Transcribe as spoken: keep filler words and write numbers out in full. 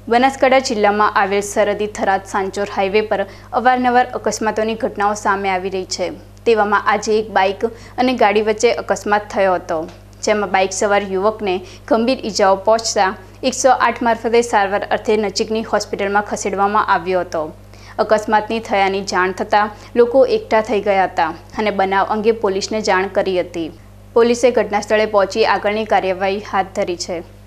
બનાસકાંઠા જિલ્લામાં આવેલ સરહદી થરાદ સાંચોર હાઈવે પર અવારનવાર અકસ્માતોની ઘટનાઓ સામે આવી રહી છે। તેવામાં આજે એક બાઇક અને ગાડી વચ્ચે અકસ્માત થયો હતો, જેમાં બાઇક સવાર યુવકને ગંભીર ઈજાઓ પહોંચતા એકસો આઠ મારફતે સારવાર અર્થે નજીકની હોસ્પિટલમાં ખસેડવામાં આવ્યો હતો। અકસ્માતની થયાની જાણ થતાં લોકો એકઠા થઈ ગયા હતા અને બનાવ અંગે પોલીસને જાણ કરી હતી। પોલીસે ઘટનાસ્થળે પહોંચી આગળની કાર્યવાહી હાથ ધરી છે।